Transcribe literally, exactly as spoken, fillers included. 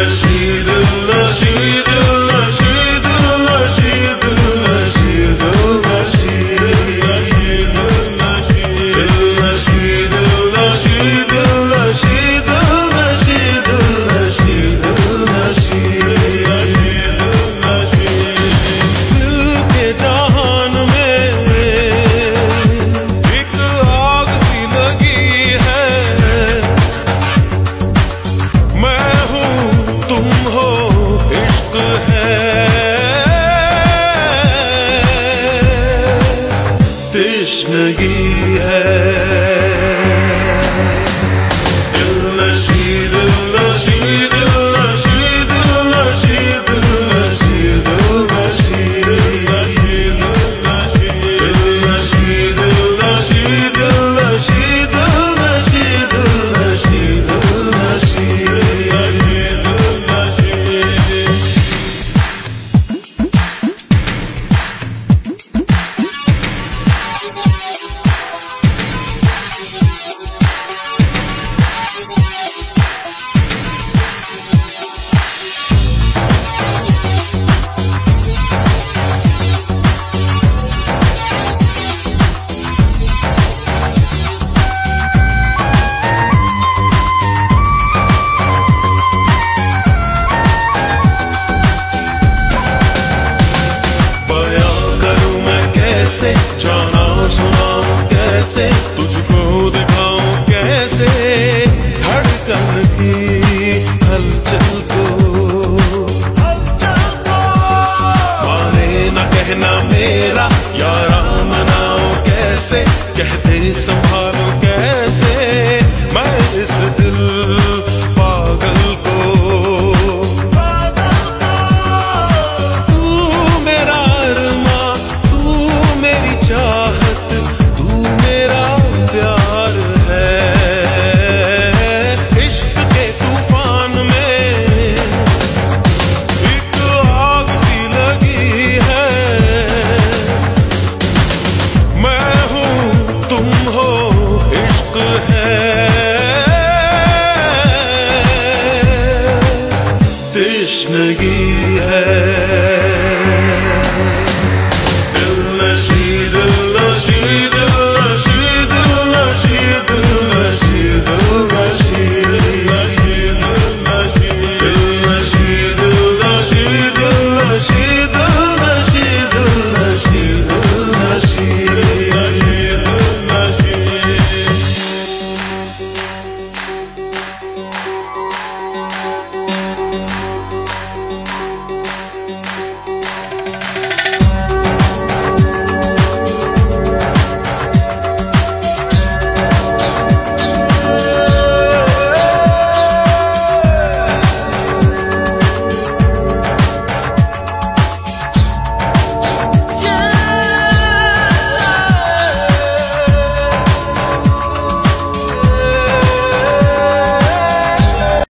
तश्नगी है। दिल नशी दिल नशी दिल नशी दिल नशी दिल नशी दिल नशी दिल नशी दिल नशी दिल नशी दिल नशी दिल नशी दिल नशी दिल नशी कैसे जाना सुनाऊं कैसे तुझको दिखाऊं कैसे धड़कन की हलचल को माने न कहना मेरा यारा मनाऊं कैसे कहते संभालो कैसे मैं इस दिल पागल को। तश्नगी